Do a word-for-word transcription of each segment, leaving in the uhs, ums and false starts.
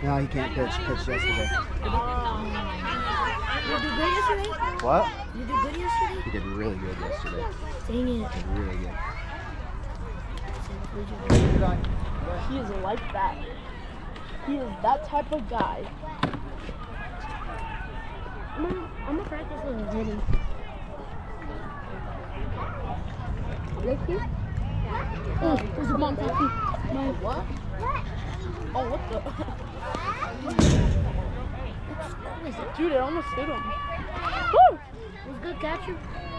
No, he can't pitch. Pitch yesterday. Um, you did good yesterday? What? You did good yesterday? He did really good yesterday. Dang it. He did really good. He is like that. He is that type of guy. I'm gonna, I'm gonna practice with his hitting. Ricky? Oh, there's a bomb coffee. My what? Oh, what the? Dude, I almost hit him. Woo! It was good catcher.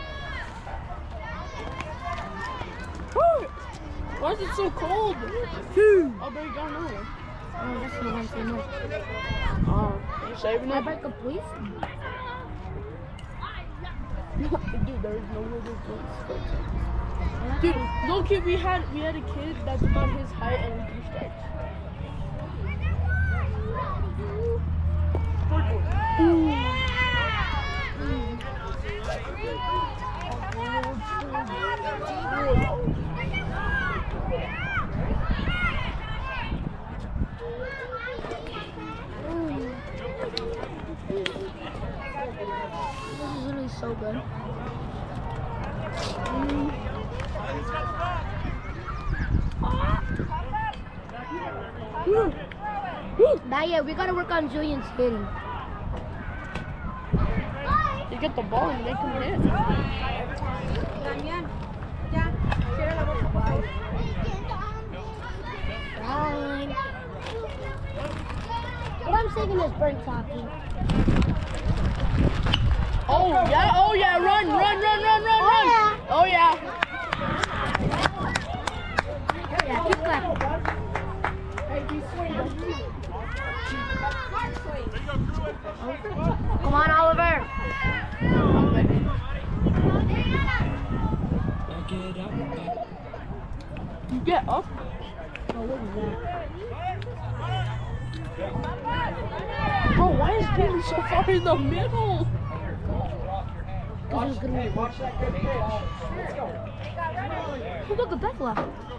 Woo! Why is it so cold? Two. Oh, there you go now. Oh, that's the one thing. Oh, you saving I it? back up, please. Dude, there is no way to go. Dude, look, kid, we had we had a kid that's about his height and we threw strikes. This is really so good. Not yet. We gotta work on Julian's hitting. You get the ball and make him hit. Fine. What I'm saving is burnt talking. Oh yeah, oh yeah, run, run, run, run, run, run. Oh yeah. Yeah, keep clapping. Come on, Oliver. You get up. Oh, what was that? Bro, why is Bailey so far in the middle? Because he was gonna be watch. Who got the back left?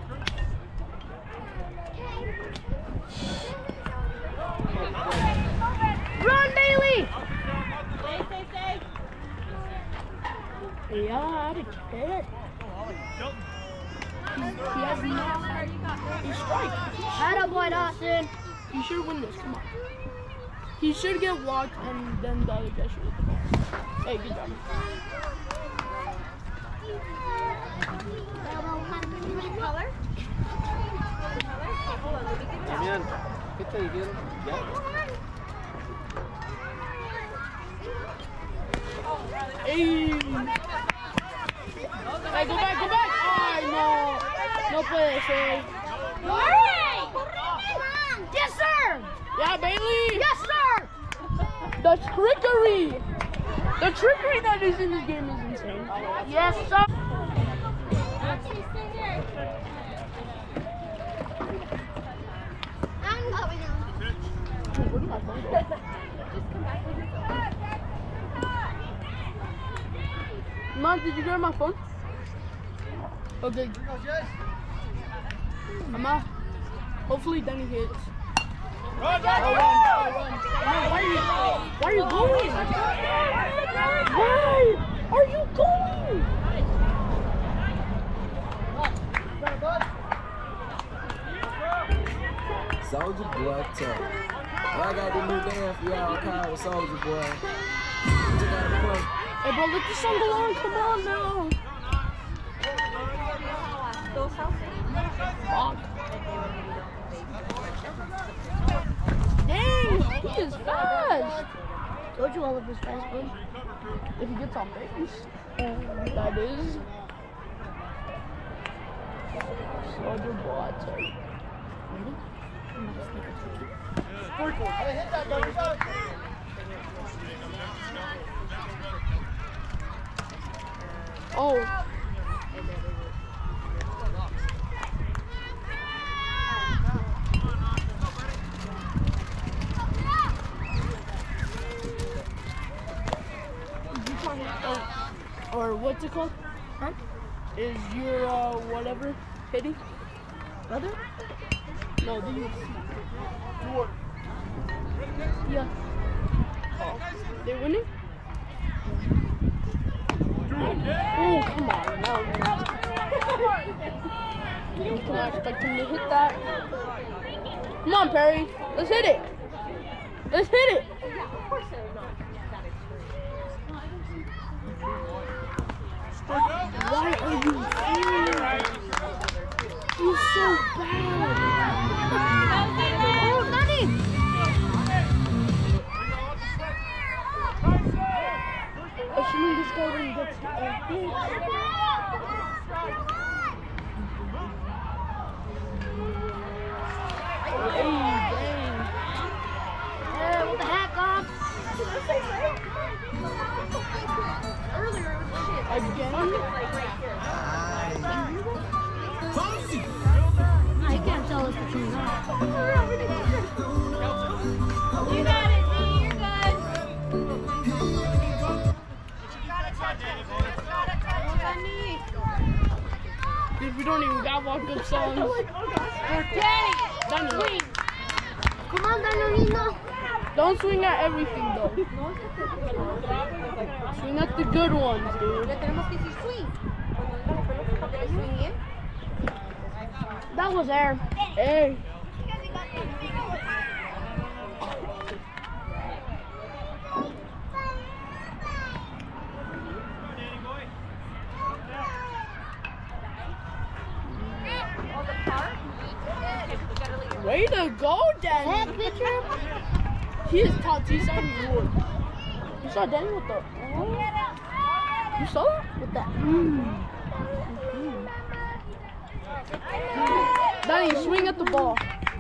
Run, Bailey! Yeah, I had a kid. He has no. He's strike. Atta boy, Dawson. He should win this. Come on. He should get walked, and then the other guy should get the ball. Hey, good job. Color? Damian, ¿qué te dijeron? ¿Ya? Hey. Hey, go back, go back. Ay, no. No puede ser. Yes, sir! Yeah, Bailey. Yes, sir! The trickery. The trickery that is in this game is insane. Yes, sir! Where did my phone go? Mom, did you grab my phone? Okay. Mama, hopefully Danny hits. Run, Oh, run, oh, run. Mama, why are you, why are you going? Why are you going? Soldier Boy tough. I got the new band for y'all called Soldier Boy. Just gotta play. Hey, bro, let the sun go on. Come on now. Fuck. Dang, he is fast. Told you Oliver's fast, bud. If he gets on base, that is. Soldier Boy, I tell you. Ready? I'm about to sneak a turkey. Oh. Or what's it called? Huh? Is your uh, whatever hitting? Brother? No, the your Yeah. Oh, they winning? Oh, come on. No. You cannot expect him to hit that. Come on, Perry. Let's hit it. Let's hit it. Why are you here? You're so bad. Oh, Nani! Assuming this guy didn't get to a hit. Hey, dang. Hey, what the heck, Bob? Again? I can't tell us the truth. You got it, D. You're good. Dude, we don't even got walk-up songs. Danny, swing. Come on, Danilino. Don't swing at everything, though. Swing at the good ones, dude. That was air. Hey. Way to go, Danny. Heck, pitcher. He is top T seven Lord. You saw Danny with the. Oh. You saw that? With that. Mm. Danny, swing at the ball.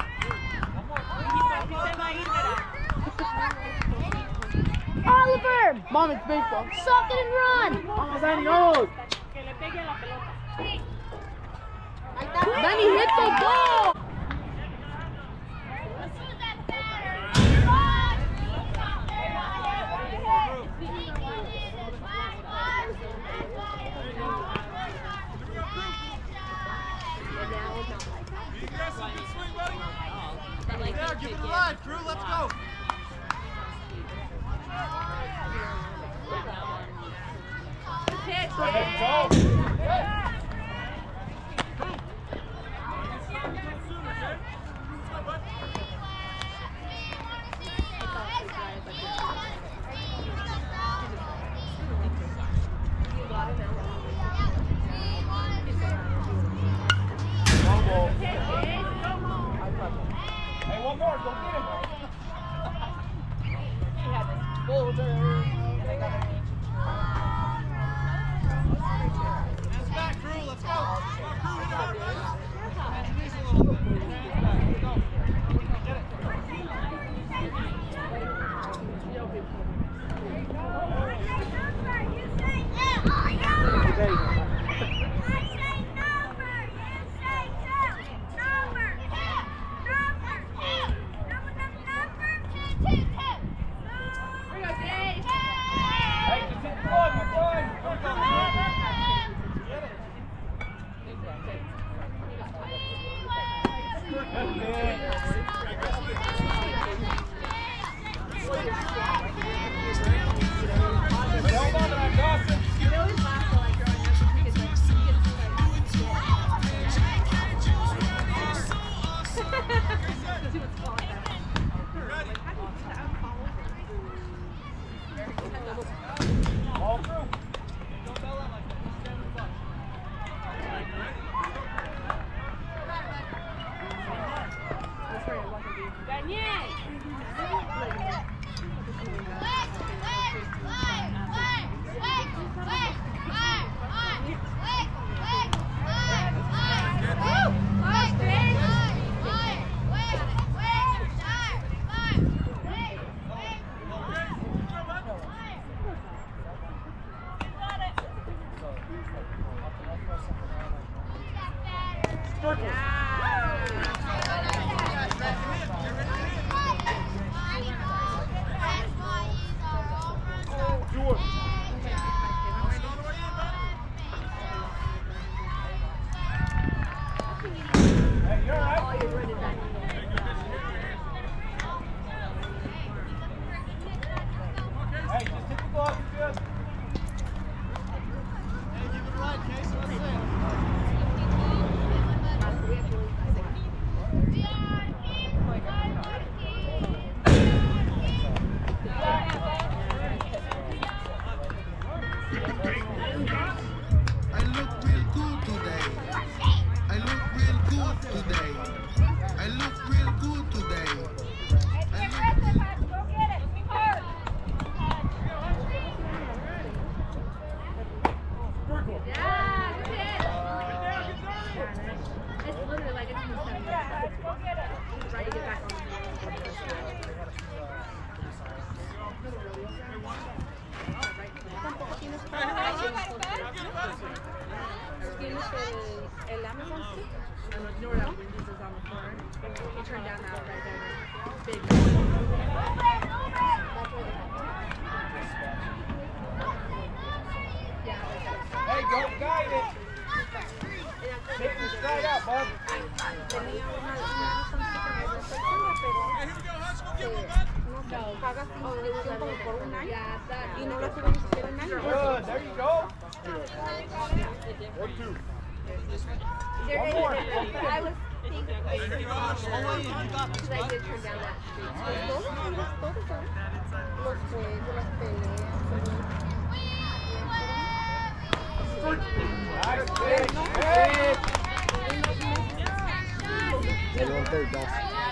Oliver! Mom, it's baseball. Suck it and run! Vamos, Danny, oh. Danny, hit the ball! Yeah, give it a ride, crew. Let's go. Hey, one more. Go get him. That's back, crew. Let's go. Crew, hit hard, right? Bend your knees a little bit. Go. Get it. Hey, just hit the ball. You're fine. Go, go, go. Get it. Hold on to that, Dawson. All through. Don't bell out like that. Stand in front. know, you know where that Wendy's is on the corner? You turn down that right there. Big. Hey, go guide it. Take it straight up, bud. Pagas inscripción como por un año y no la suben ni siquiera un año. Good, there you go. Or two. There is, I was thinking, because I did turn down that street. Pues todos, todos, todos, todos. Los juegos, las peleas. They don't take that.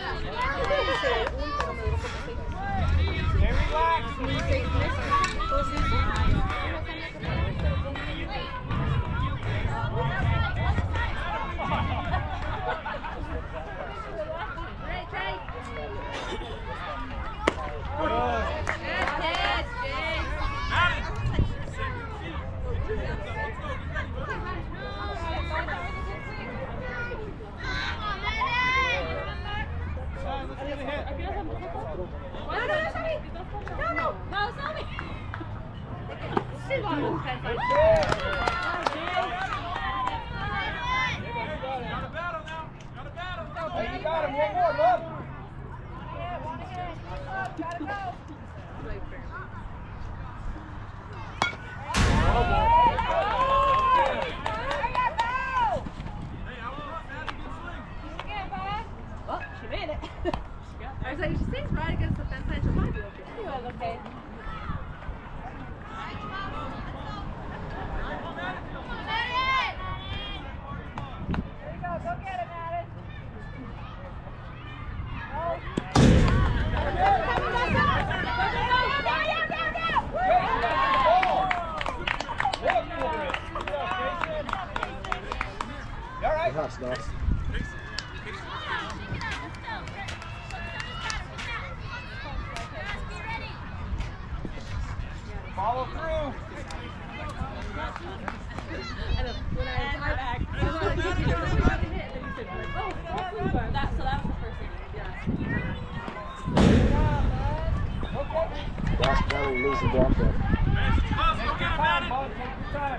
Stay That's nice. Follow through. And then when I was back, I was like, you know, we got a hit. And he said, oh, that, so that was the first thing. Yeah. That's probably losing block there. Take your time, bud. Take your time.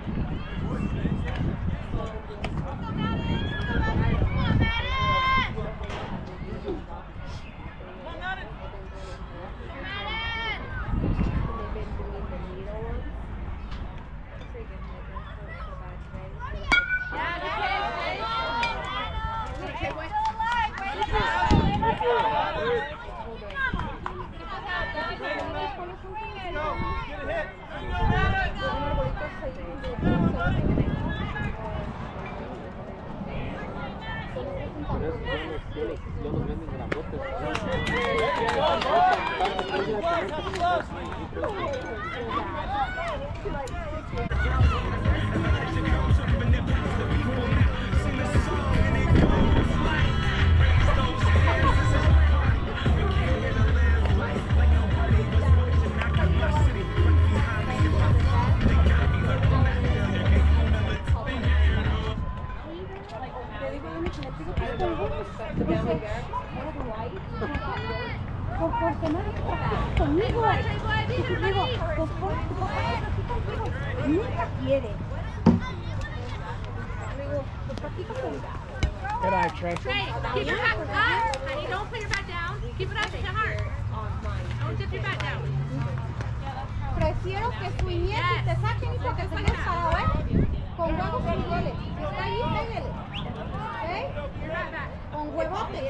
Good eye, Trey. Trey, keep your back up, honey. Don't put your back down. Keep it up to heart. Don't dip your back down. Prefiero que su nieta te saquen y porque se quede parado, ¿eh? Con huevos frijoles. Si está ahí, pégale. ¿Ok? Con huevotes.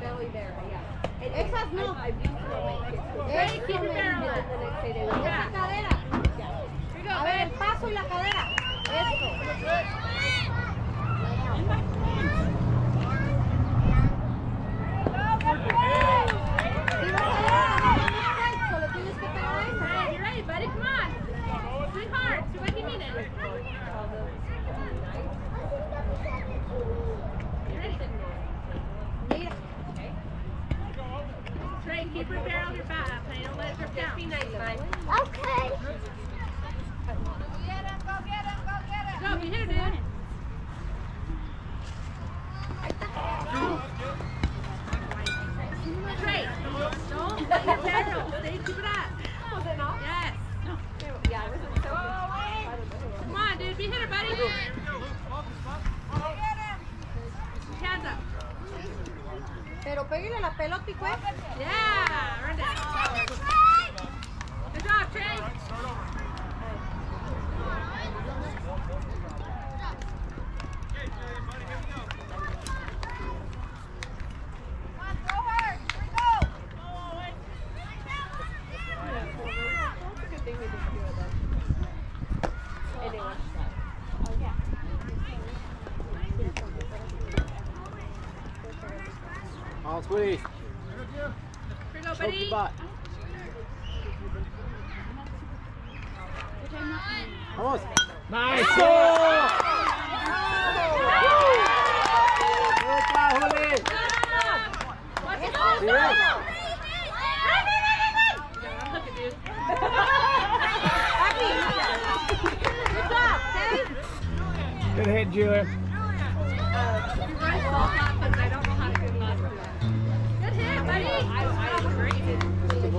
Esas no. Trey, keep your barrel up. Esa cadera. A ver, el paso y la cadera. Esto. Solo tienes que pegar eso. Alright, you're ready, buddy. Come on. Swing hard. See what you mean it. You ready? Mira. Trey, keep your barrel your back up, honey. Don't let it drip down. Be nice, bud. Okay. Go, be here, dude. Trey, don't let your barrel. Stay, keep it up. Was it not? Yes. Yeah, I wasn't so. I don't know. Come on, dude. Be hitter, buddy. Hands up. Pero pégale la pelota y fue. Yeah. Run down. Good job, Trey. On squeeze. Here you go, Choke buddy. the butt. Vamos. Nice. Oh! Good job, Juli. Watch it. See that? Look at dude. Good job, okay? Good hit, Julia. You run so fast, but I don't know how to do that. Good hit, buddy. I, I agree. Great hit,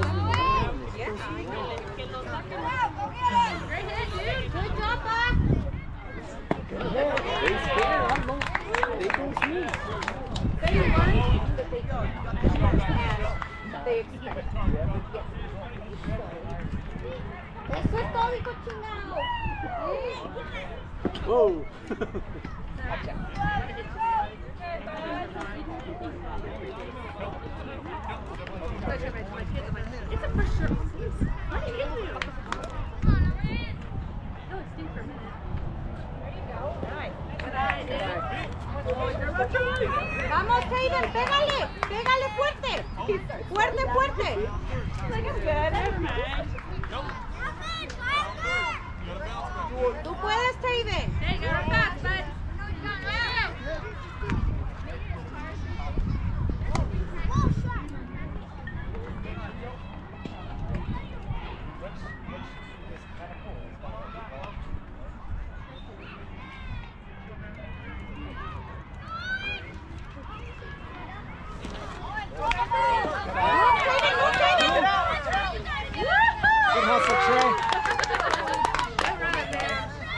dude. Good job, Bob. Good hit. They scared. I'm not. They don't shoot. They learn that they can. And they expect it. Eso es todo, hijo chingado. Whoa. It's a for sure. Why did you hit me? No, it stinks for a minute. There you go. Nice. Good eye, dude. Vamos, Hayden, pégale, pégale fuerte. Fuerte, fuerte. Tú puedes, Hayden. Hey, go real fast, bud. Good hustle, Trey. Good run, man.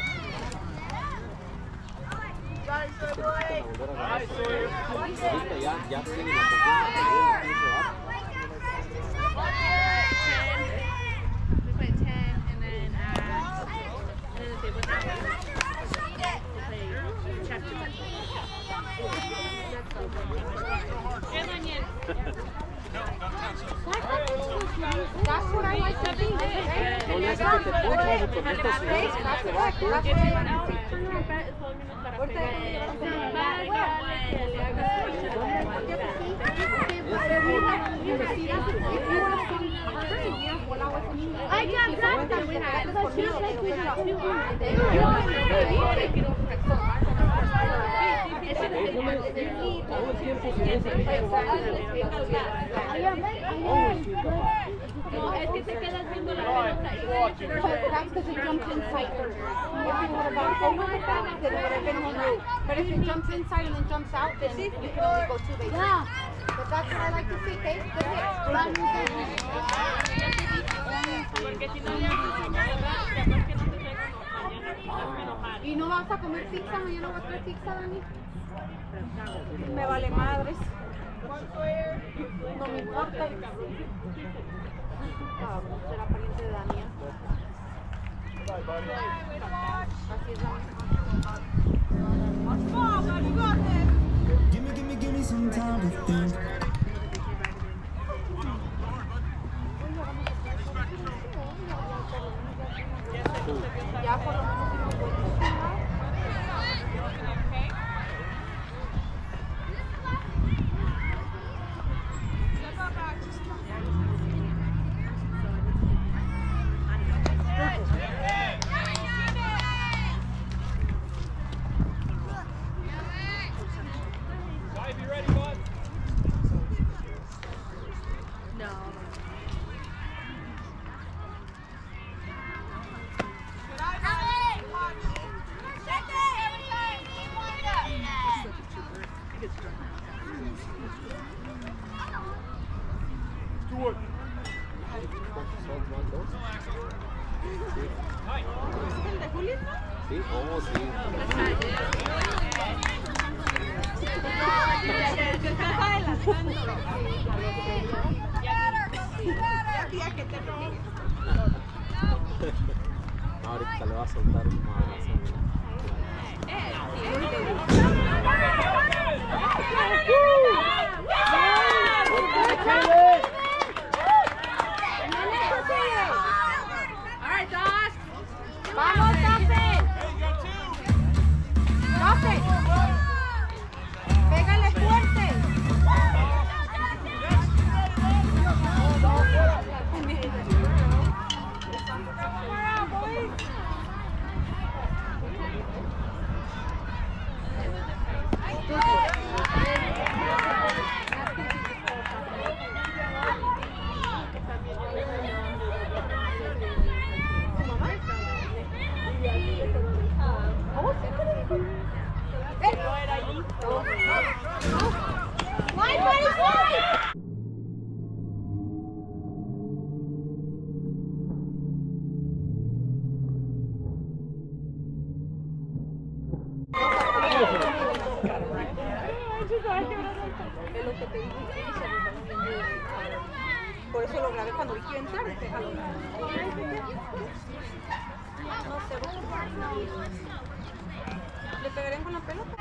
Ahorita ya, ya tiene la We play ten, and then, uh, and then they what's that? They play chapter. That's what I like to do. No le hace que te pongas porque esto se That's correct. That's what I like to see. I got that. We had No, es que te quedas viendo la pelota y luego te That's because it jumps inside first. If you would have gone forward fast, then it would have been one right. But if it jumps inside and then jumps out, then you can only go two bases. Yeah. But that's what I like to see, okay? Good hit. porque si no le haces así, capaz que no te traigo mañana enojar. ¿Y no vas a comer pizza? ¿Mañana vas a comer pizza, Dani? Me vale madres. No me importa. Ah, será pariente de Daniel. Así es la Gimme, gimme, gimme some time to think. Ya por lo menos uno puede cocinar. No. más dos. Sí. ¿El de Julio? Sí, oh, sí. Se está adelantando. Ya que te No, ahorita le va a soltar un madrazo. ¡Vamos, Tafe! ¡Tafe! ¡Pégale fuerte! Por eso lo grabé cuando vi que iba a entrar. Déjalo. No sé. ¿Le pegarían con la pelota?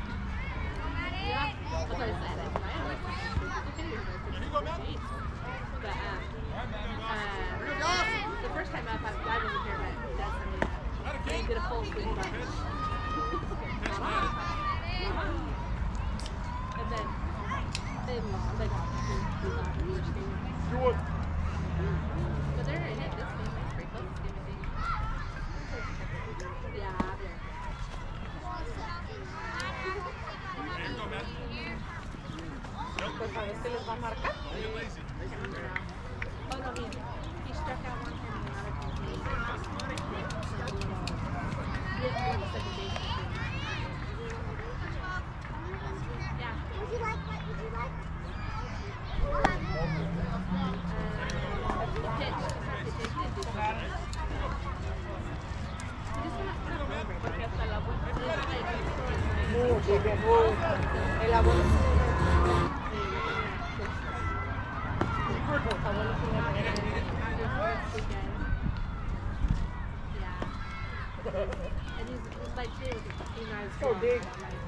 The first time up, I wasn't here, but that's something that did a full swing bunch. And then, then like, but they're in it this game. It's pretty close this game, I think. Yeah, they're. Pues a ver si les va a marcar. Oh no, he, he struck out one time and another time. He didn't do the second base. Yeah. Would you like what would you like? Uh, he pitched. He did do something. He just went up over porque hasta la vuelta es like Mucho, el abuelo. and he's, he's like, dude, you know, it's So big.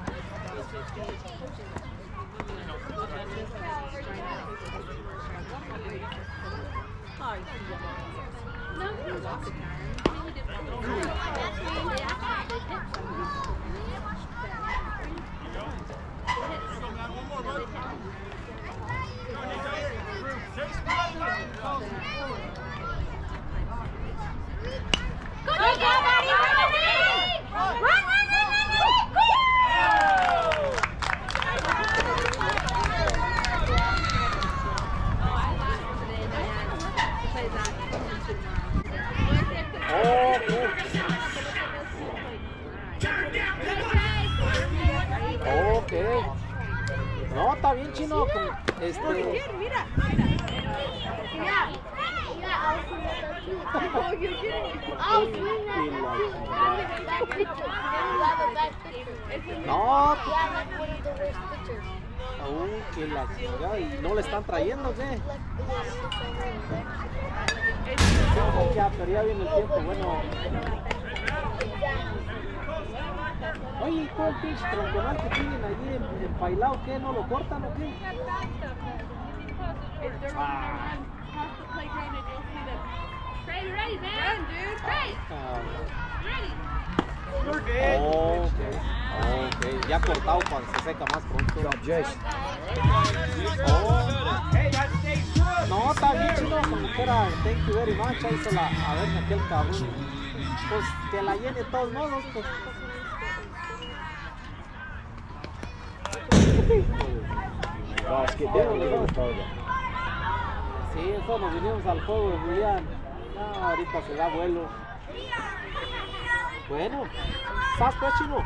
No, he was off the time. I mean, he did well. They actually they hit somebody. Go, go, buddy! Run, run, run, run, Ok. No, está bien, Chino. Este. Mira, mira. Yeah, yeah, I'll swing at that too. Oh, you're kidding. I'll swing at that too. Have a bad picture. Have a bad picture. No. Yeah, like one of the worst pictures. Uy, que la chingada. ¿Y no le están trayendo, qué? Like, yeah, it's over there. Ya, pero ya viene el tiempo, bueno. Oye, ¿y todo el pinche tronconal que tienen allí empailado, qué? ¿No lo cortan o qué? Ah. Trey, you ready, man? Dude, Trey, Ah. ready? Ok, ok. Ya cortado cuando se seca más pronto. Oh. No, está bien, Chino, como quiera. Thank you very much. Ahí se la, a ver, aquel cabrón. Pues que la llene de todos modos, pues. Sí, eso nos vinimos al juego de Julián. No, ahorita se da vuelo. Bueno, ¿estás pues, Chino?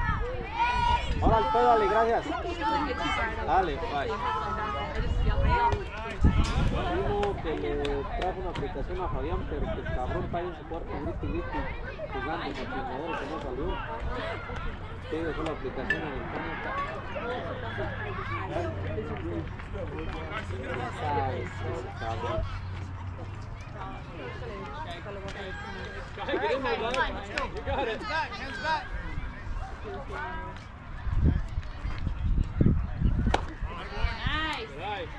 Ahora el pedo, dale, gracias. Dale, bye. Primo que le trajo una aplicación a Fabián, pero que el cabrón está ahí en su cuarto, grito y grito, jugando con chingadera que no salió. Que dejó la aplicación en el fondo. ¿Sabes? Cabrón. Get in there, bud. You got it. Hands back. Nice. Right.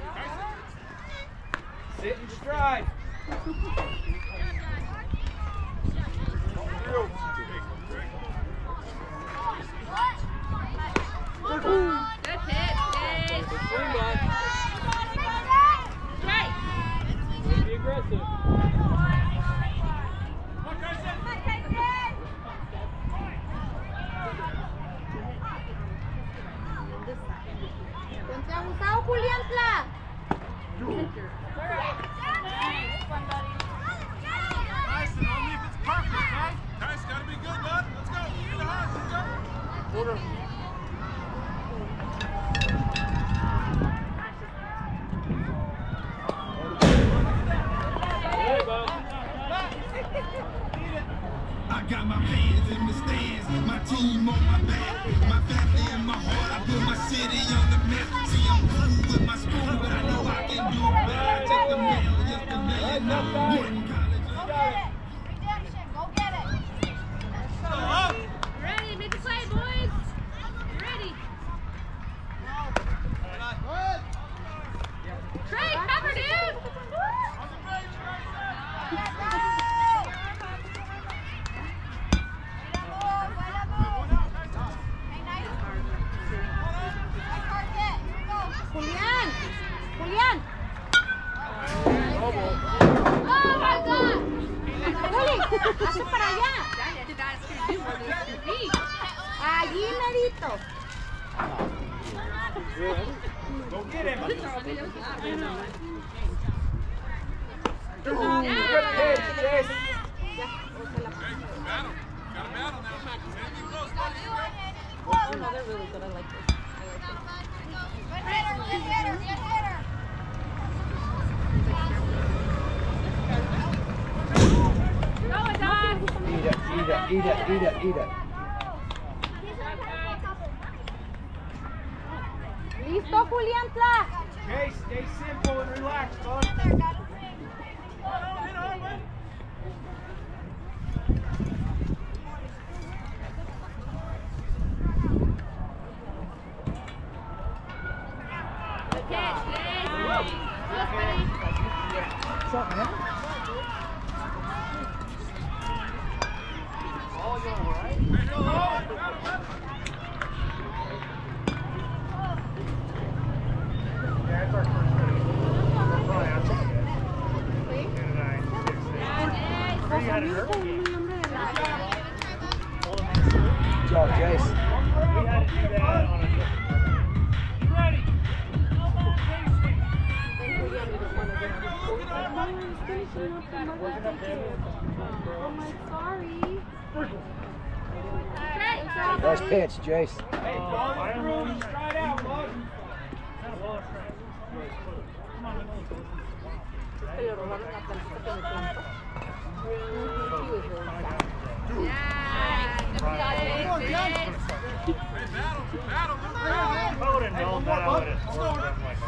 Sit and stride. Good hit, Jay. Good swing, bud. Right. Be aggressive. Ponte abusado, Julián Tla. Tyson, only if it's perfect, okay? Tyson, gotta be good, bud. Let's go. In the heart, let's go. Order. Hey, bud. I got my fans in the stands, my team on my back, my family in my heart. I put my city on the map. See, I'm cool with my school, but I know I can do better. I took the mail yesterday and I won college. Go get it. Redemption, go get it. Ready, make a play, boys. Ready. Trey, cover, dude. Julián, Julián. Oh my God. Juli, hazte para allá. Allí merito. Go get him. Good pitch, Jason. Battle. Got a battle now. Anything close, buddy. Oh, no, they're really good. I like this. Good hitter, good hitter, good hitter. Go, Don. Eat it, eat it, eat it, eat it, eat it. Listo, Julián Tla. Jay, stay simple and relax, bud. What's up, man? All going all right? Yeah, it's our first race. Probably outside. Three had it early. Good job, Jace. We had to do that on a You ready? Nice pitch, Jace. Hey, ball through, stride out, bud. I would have known that, I would have scored them like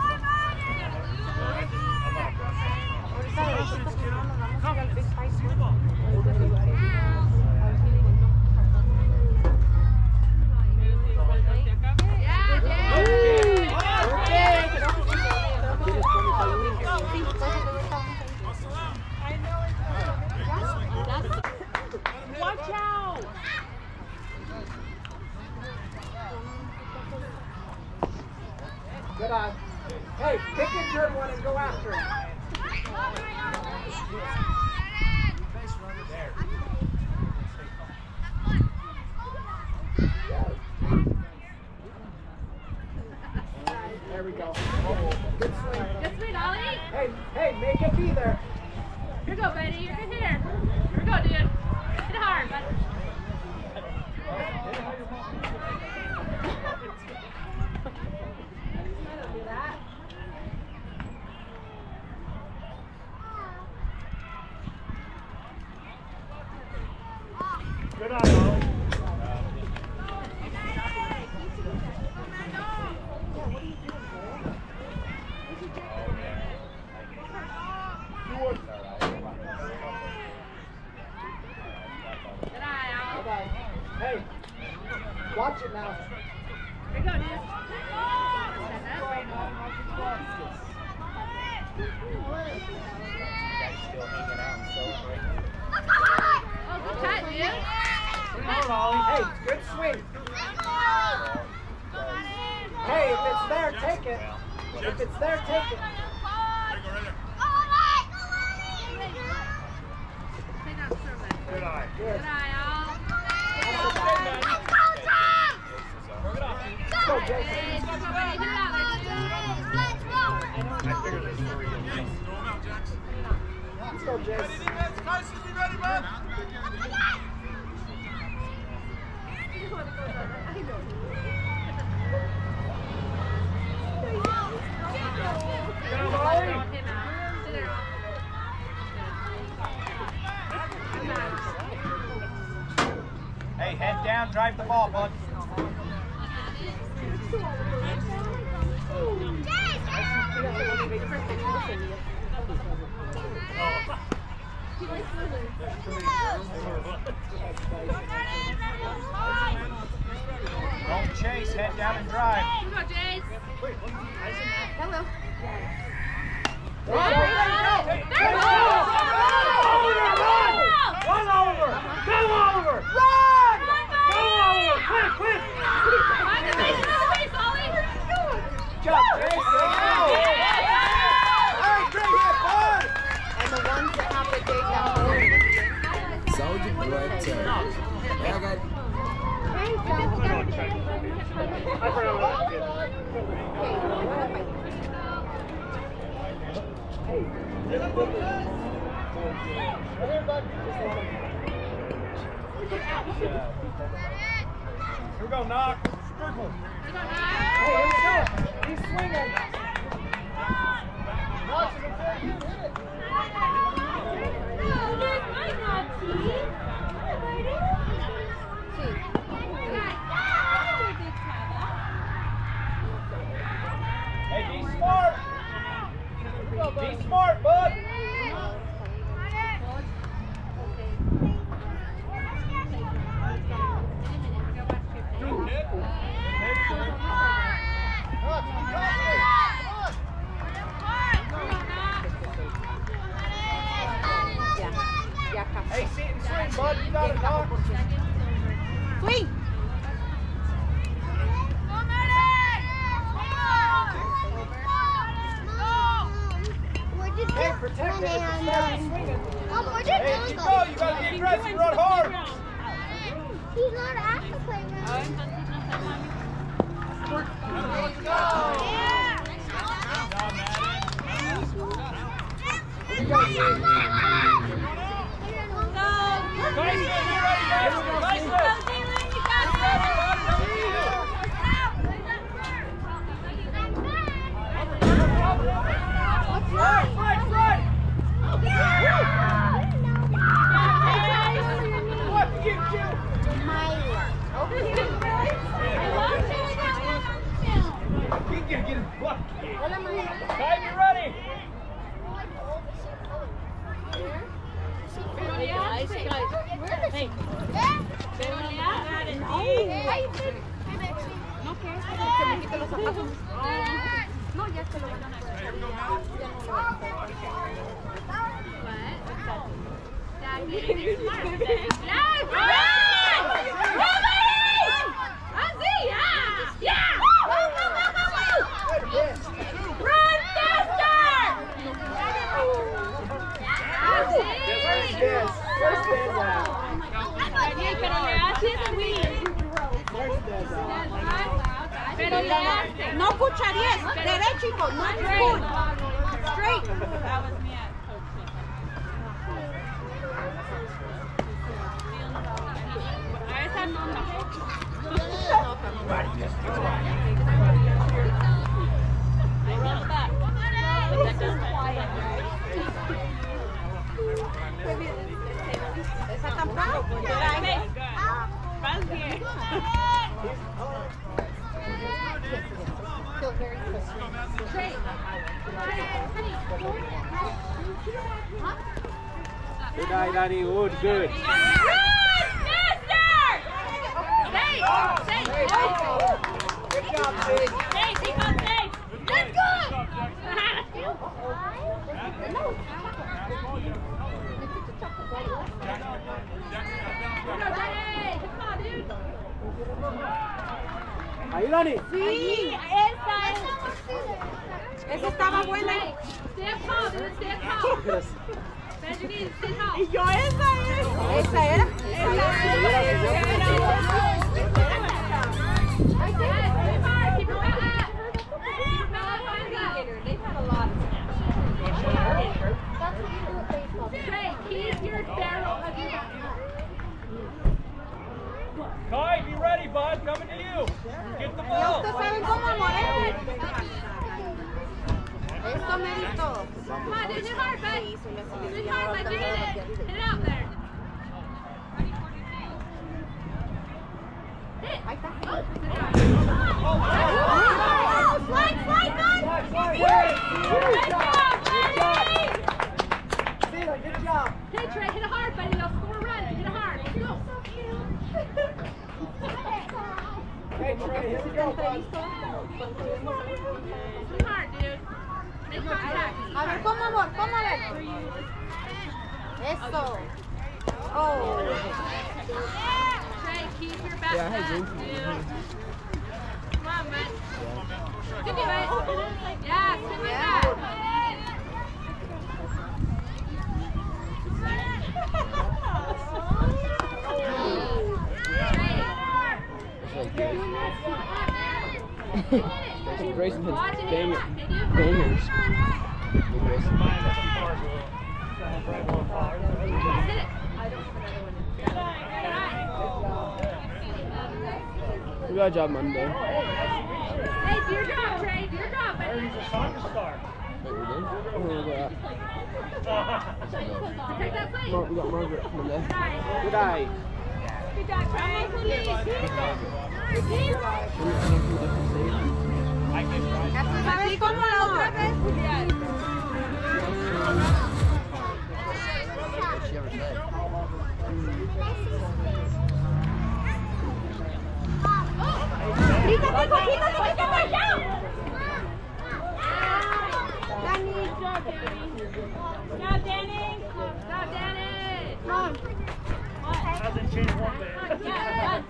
Watch out! Good eye. Hey, pick a good one and go after it. There we go. Good swing. Good swing, Ollie. Hey, hey, make it be there. Here we go, buddy. You're good hitter. Here we go, dude. Hit it hard, bud. Good eye, Ollie. Hey, watch it now. Here we go, dude. Oh, good cut, dude. Hey, good swing. Hey, if it's there, take it. If it's there, take it. Good eye. Good eye, all. Let's go, Jason. Hey, hit it out, ladies. I figured this was for you. Throw him out, Jackson. Let's go, Jason. Ready, defense. Tyson, be ready, man. Hey, head down, drive the ball, bud. Don't chase, head down and drive. Come on, Jace. Hello. Run, over! Go over! Run! Go over! Quick, quick! Find the base, find the base, Ollie. Good job, Jason! Hey, great hit, bud! And the ones that have the big down. Soldier boy, tell me. I got I forgot what that did. Here we go, knock. Circle. Hey, here we go! He's swinging! Watch it before you hit it! Hey, be smart. Be smart, bud. Hey, see it and swing, bud. You got it, knock. Swing! Hey, protect it! It's starting swinging! Hey, keep going. You gotta be aggressive. Run hard. He's not at the playground. Time, you ready? No, ya te lo van a No cucharías, derecho, hijo, no spoon. Straight. That was me at Coach. A esa no, Esa tampoco. más bien. Feel very close. Trey. Good eye, Danny. Good, good. Run, faster! Stay, stay. Good job, Sid. Stay, keep on stay. Let's go! Ahí, Dani. Sí, esa es. Esa estaba buena. Stand tall, dude, stand tall. Bend your knees, stand tall. Y yo, esa es. ¿Esa era? Kai, be ready, bud. Coming to you. Get the ball. ¿Ustedes saben cómo morir? Esto merito. Come on, dude, hit hard, bud. Hit hard like you hit it. Hit it out there. Hit it. Ahí está. Oh, slide, slide, bud. Good job, buddy. Good job. Hey, Trey, hit it hard, buddy. They'll score a run. Hit it hard. Let's go. Hey, Trey, here we go, bud. Hit hard, dude. Make contact. A ver, ¿cómo, amor? ¿Cómo le? Eso. Oh. Trey, keep your back Yeah, I had back, James. dude. Come on, man. You can do it. Yeah, sit like that. Grayson has Watch it, banger, hit it. bangers. Hit it. Good job, Monday. Hey, do your job, Trey. Do your job, buddy. There's a song to start. Wait, we did? Oh, look at Take that plate. that. Mar- we got Margaret Monday. Good eye. Good job, Trey. ¿Sabes cómo la otra vez? What'd she ever say? ¡Quítate, quítate, quítate, ya! Dani. Now, Danny. Now, Danny. Mom. Hasn't changed one bit. Yeah, done.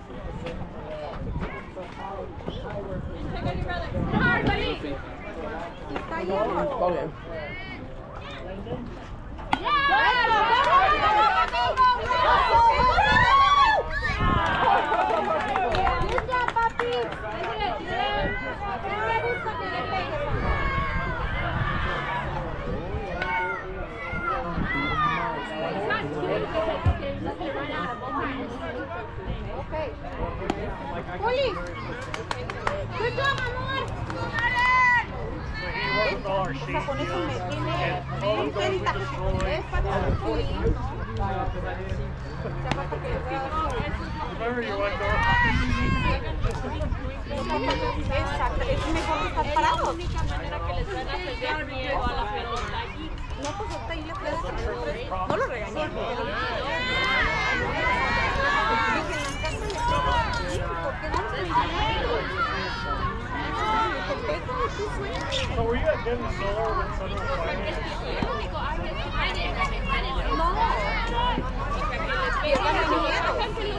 Check on your brother. Hit hard, buddy. Está ahí, amor. Okay. Yeah. Good job, papi. Hit it, dude. Me gusta que le pegues. It's not too good. Okay, let's get right out of both times. Okay. Juli. Good job, amor. With all our sheets. Con eso me tiene bien perita. Es para Juli. Remember your one door. Exacto, es mejor estar parado. La única manera que les van a pegar miedo a la pelota. No, pues ahorita ahí le puedes hacer. No lo regañé. Porque lo dije. Dije, en la casa le pego así, ¿por qué no lo regañé? Te pego y tú suenas. So were you at Dennis Solar when Sunday was playing? No. Piérdanme miedo.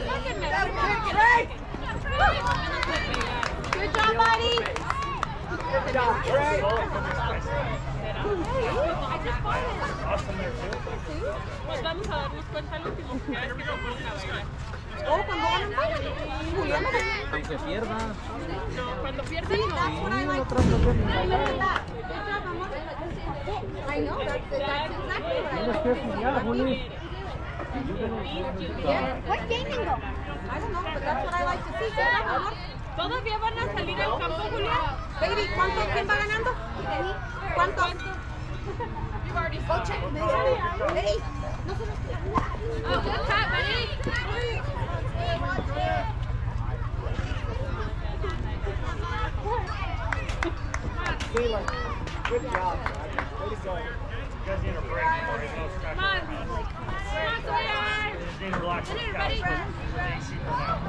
Good job, buddy. Good job, Trey. Awesome there too. Pues vamos a darnos cuenta al último. Que hay que una bailar. Oh, cuando ganan, Julián. Aunque pierda. No, cuando pierden, Sí, no. that's what I like to see. I love that. Good job, amor. I know, that's, that's exactly what I like. Yeah. What gaming though? I don't know, but that's what I like to see. Good job, amor. ¿Todavía van a salir al campo, Julián? Baby, ¿cuánto? ¿Quién va ganando? ¿Cuánto? You've already Go check. Hey, no se nos... Oh, good cut, buddy. see, like, good job, man. Way to go. You guys need a break before he goes back. Come on. Come on, Sawyer. You just need to relax. Come with here, the buddy. guys. They see for now.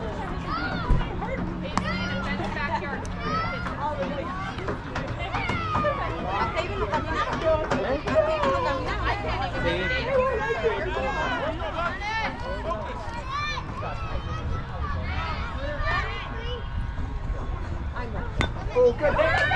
Oh, good.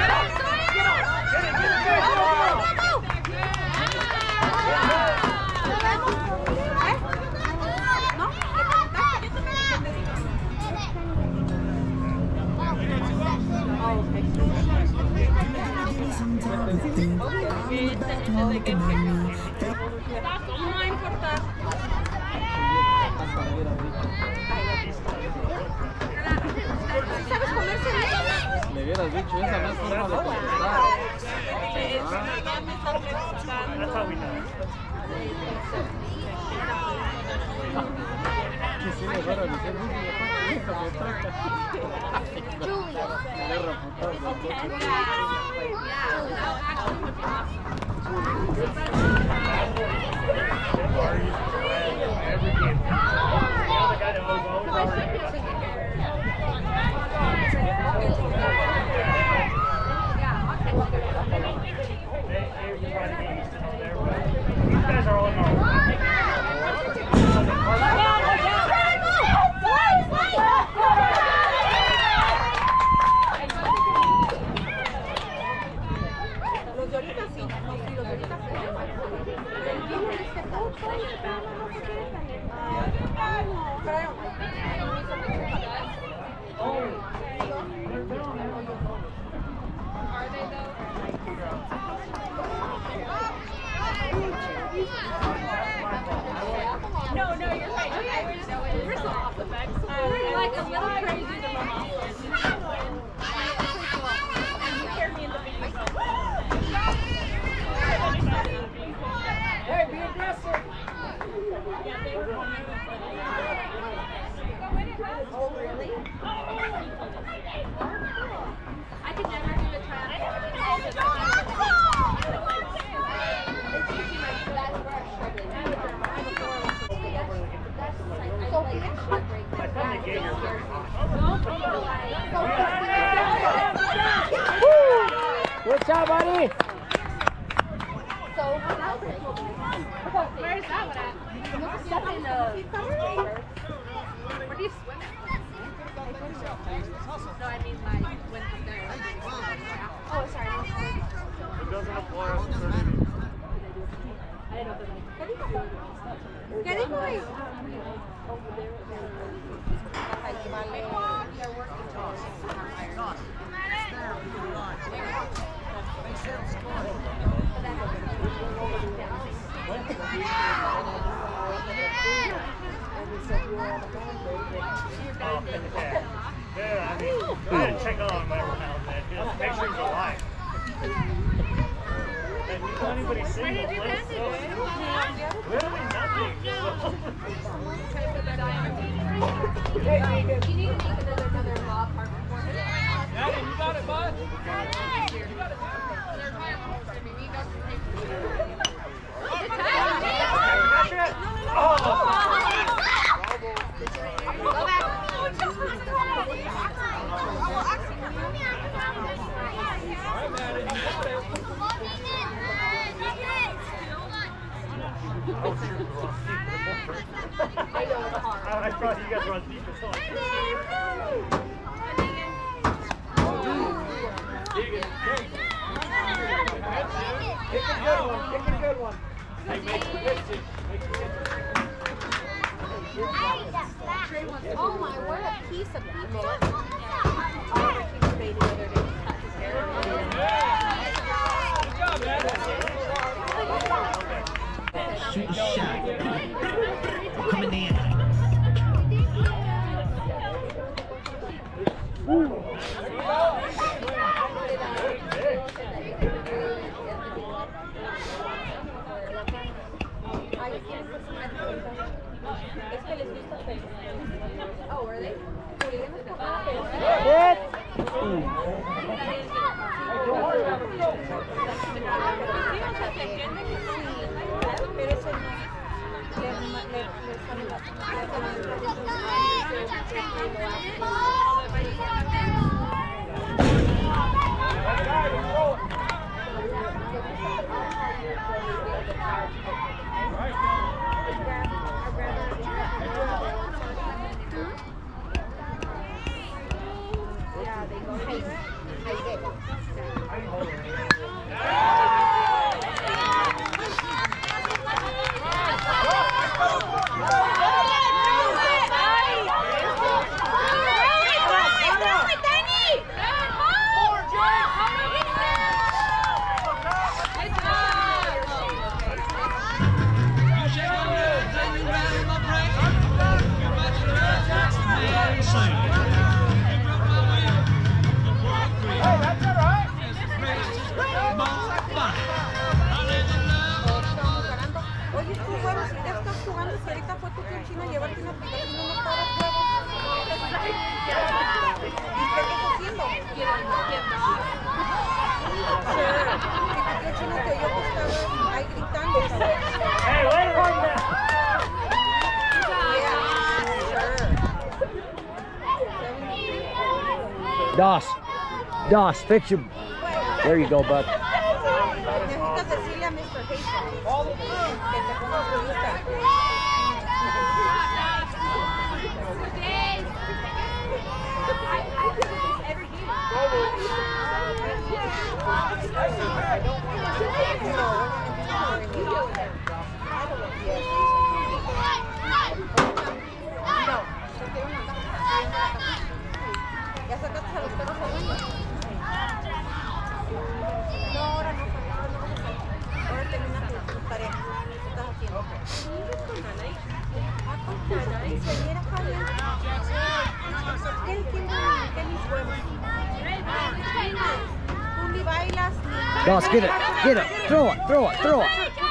¿Sabes comerse Le hubieras dicho, esa no es forma de contestar. That's how we know. Que sí, le fuera a decir, Every game. The other guy that was always already. These guys are all in our Los de ahorita sí, no, sí, los de ahorita sí. Are they though? No, no, you're right. Okay, we're just we're still off the back. We're like a little crazy to run off. And you hear me in the video. Hey, be aggressive. Yeah, they were on Oh, really? I could never do the trap. Good job, buddy. Where's that one at? That's in the... Where do you swim at? No, I mean like when it's there. Oh, sorry. It doesn't apply us to thirty. I didn't know if ¿Qué dijo ahí? Oh, yeah. Yeah, I mean, I didn't check on him every now and then. Just make sure he's alive. And you know anybody seen the place? So, literally nothing. Hey, Megan. You need to make another, another law apartment for me. Daddy, you got it, bud? I thought you guys were on defense. Pick a good one. Pick a good one. Oh my, what a piece of people. Oliver keeps debating whether to cut his hair. Shoot a shot. I'm coming in. Oh, were they? Hit. Doss, Doss, fix your. There you go, bud. Doss, get it, get it, throw it, throw it, throw it.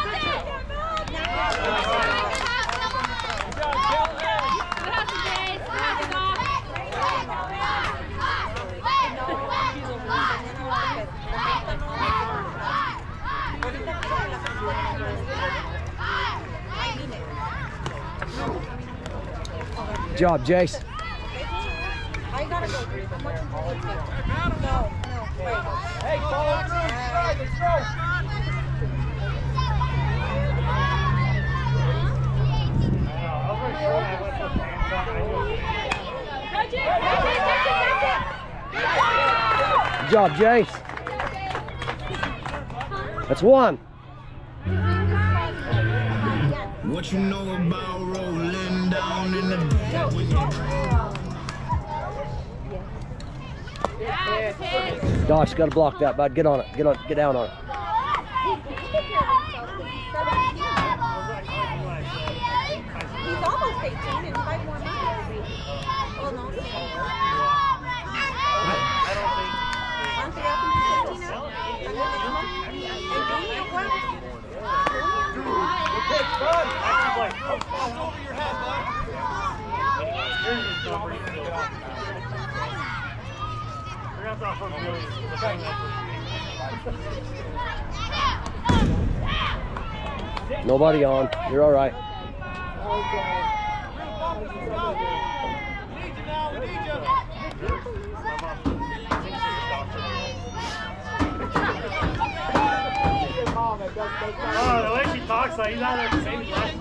Good job, Jace. I gotta go. No, no, wait. Hey, follow through. Let's go. Good job, Jace. That's one. What you know about rolling down in the Doss, got to block that, bud. Get on it. Get on. Get down on it. He's almost eighteen in five more months. Oh no. Over your head, bud. Nobody on. You're all right. Oh, the way she talks, like he's out there the same time.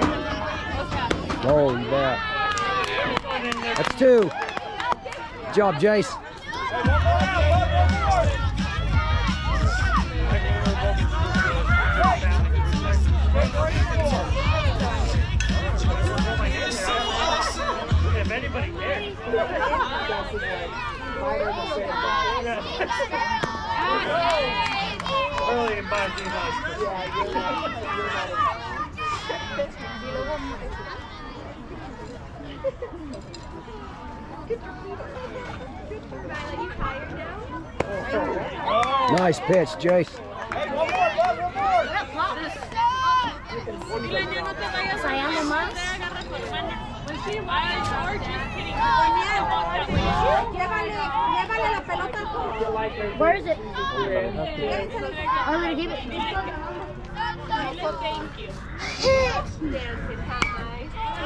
Oh, you bet. That's two. Good job, Jace. If anybody cares. Early in my team, Nice pitch, Jace. Hey, one more, bud, one more. Sayang nomás. Llévale, llévale la pelota al coach. Where is it? Llévensela. I'm gonna give it. Thank you. Dancing high.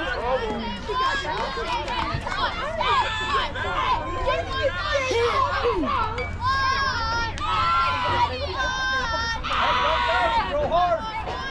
Go hard.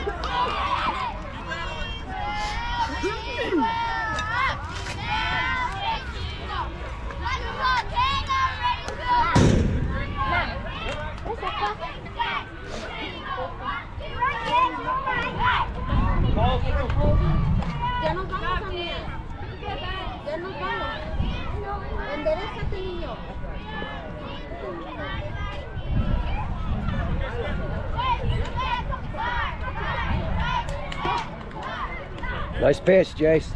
Ya nos vamos, amiga. Ya nos vamos. Enderezate, niño. Nice pitch, Jace.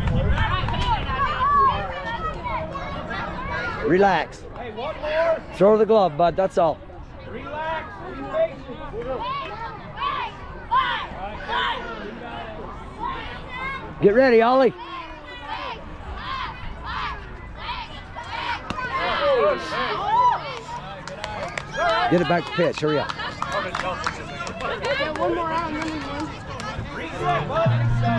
Relax. Hey, one more. Throw the glove, bud. That's all. Relax. Be patient. Get ready, Ollie. Get it back to pitch. Hurry up. Yeah, one more round, then we win. Reset, bud.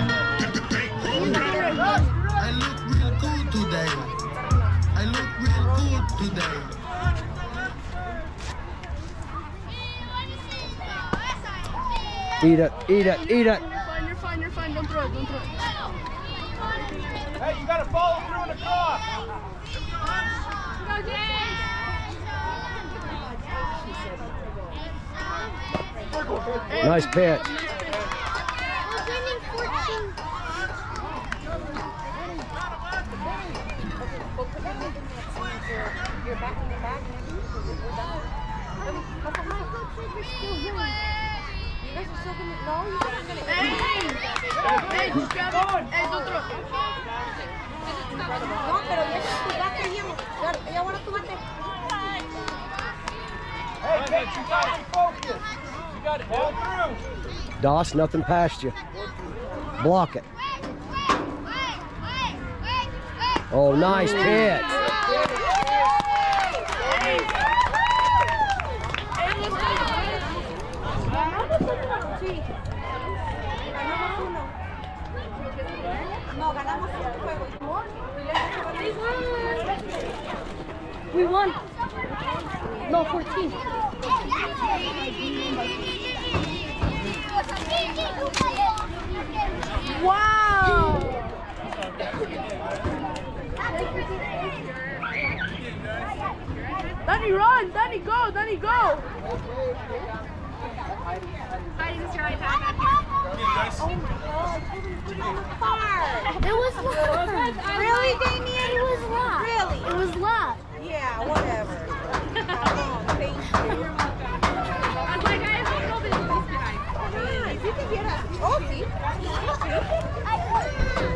I look real cool today. I look real cool today. Eat it, eat it, eat it. You're fine, you're fine, you're fine. Don't throw it, don't throw it. Hey, you got to follow through in the cross. Nice pitch. You're back in the back. We're done. You guys are still gonna. No, you guys are gonna. Hey, hey, just grab it. Hey, don't throw it. No, pero ya tu bate, ya. Ya ahora tu bate. Hey, Kate, you got to be focused. You got to pull through. Doss, nothing past you. Block it. Oh, nice pitch. Sí. Ganamos uno. No, ganamos un juego. We won. No, fourteen. Wow. Danny, run! Danny, go! Danny, go! Heidi, this is your iPad back here. Oh my god, put it on the car. It was locked. Really, Damien? It was locked. Really? It was locked. Yeah, whatever. Oh, thank you. I was like, I don't know this is behind. Nice. You can get up. Oh, see?